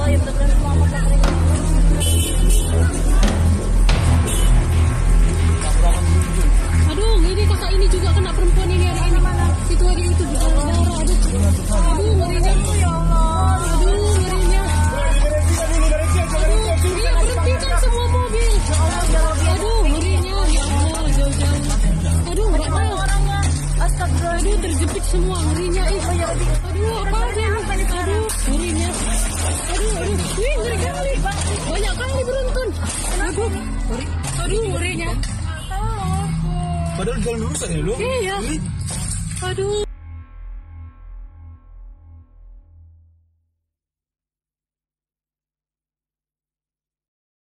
ya benar-benar selamat mereka. Aduh, ini kakak ini juga kena perempuan ini hari ini. Itu hari itu berdarah. Aduh, ngerinya. Ya Allah. Aduh, ngerinya. Aduh, iya berhentikan semua mobil. Aduh, ngerinya. Ya Allah, jauh-jauh. Aduh, nggak tahu. Astagfirullah. Aduh, terjepit semua ngerinya. Aduh, apa aja nih? Aduh, ngerinya. Aduh. Wih, ngeri kali. Banyak kali beruntun. Aduh, ngerinya. Padahal jalan rusak ya lu. Iya. Aduh.